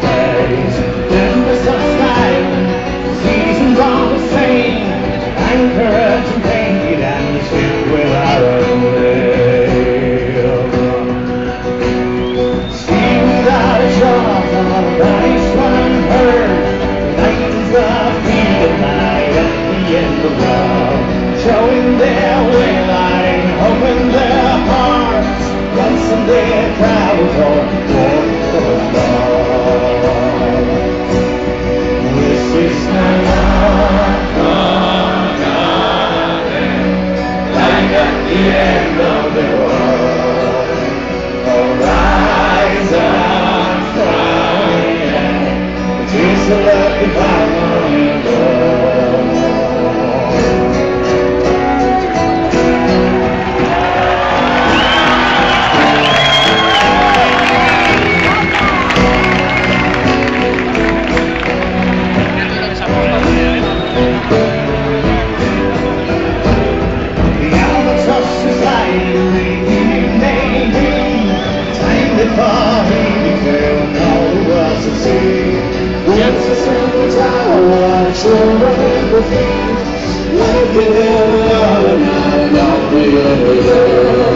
days. Tempest of sky, seasons all the same. Anchorage and painted and the ship with our own name. Sea without a shore, on a nice one heard. Lightens the field at night at the end of love, showing their way line, hoping their hearts ransom their travels or walk for love. This is my love, like at the end of the world. Horizon flying, it is a lucky harmony world. Like it ever, and I don't